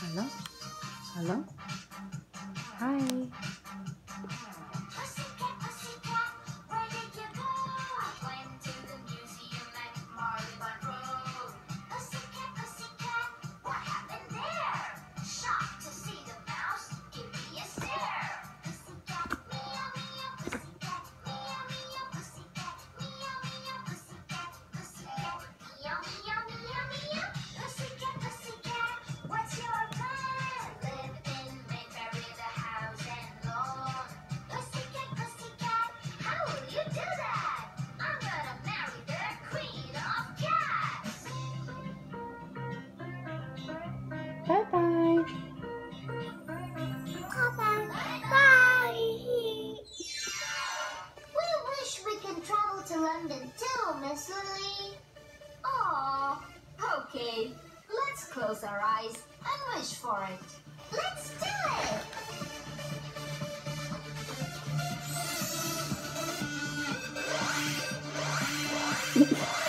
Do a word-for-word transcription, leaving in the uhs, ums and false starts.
Hello? Hello? Hi. Pussycat, pussycat, where did you go? I went to the museum at Marylebone Road. Pussycat, pussycat, what happened there? Shocked to see the mouse give me a stare. Pussycat, meow, meow, pussycat, meow, meow, pussycat, meow, meow, pussycat, pussycat, meow, meow, meow, meow. Pussycat, pussycat, what's your plan? Live in Mayfair with a house and lawn. Pussycat, pussycat, how will you do that? I'm gonna marry the queen of cats. Bye-bye. Bye. Bye. We wish we could travel to London too, Miss Lily. Aw, okay. Let's close our eyes and wish for it. Let's do it!